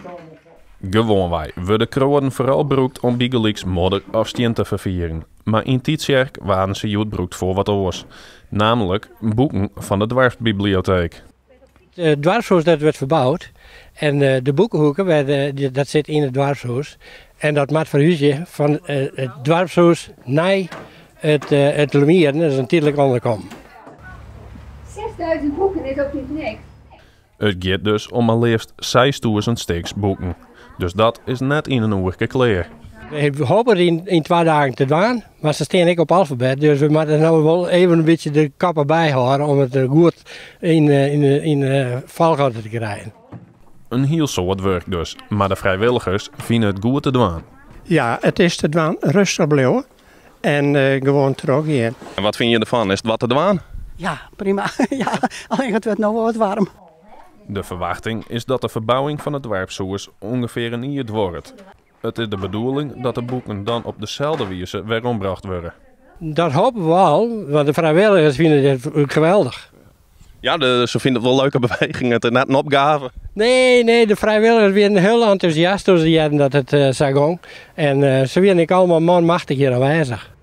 Gewoon wij worden kroden vooral gebruikt om bijgelijks modder of steen te vervieren. Maar in Tietsjerk waren ze gebruikt voor wat oors. Namelijk boeken van de dwarsbibliotheek. Het dwarshuis dat werd verbouwd. En de boekenhoeken, dat zit in het dwarshuis. En dat maakt verhuisje van het dwarshuis naar het Lemieren. Dat is een tijdelijk onderkomen. 6000 boeken is ook niet niks. Het gaat dus om maar liefst 6000 stuks boeken. Dus dat is net in een uur gekleed. We hopen in 2 dagen te doen, maar ze staan ik op alfabet. Dus we moeten nou wel even een beetje de kappen bijhouden om het goed in valgoten te krijgen. Een heel soort werk dus, maar de vrijwilligers vinden het goed te doen. Ja, het is te doen rustig blijven en gewoon teruggaan. En wat vind je ervan? Is het wat te doen? Ja, prima. Ja, alleen het wordt nou wel wat warm. De verwachting is dat de verbouwing van het dorpshuis ongeveer een jaar wordt. Het is de bedoeling dat de boeken dan op dezelfde wijze weer omgebracht worden. Dat hopen we al, want de vrijwilligers vinden dit geweldig. Ja, ze vinden het wel leuke bewegingen. Het is net een opgave. Nee, de vrijwilligers werden heel enthousiast toen ze hadden dat het zou gaan. En ze werden allemaal manmachtig hier aanwezig.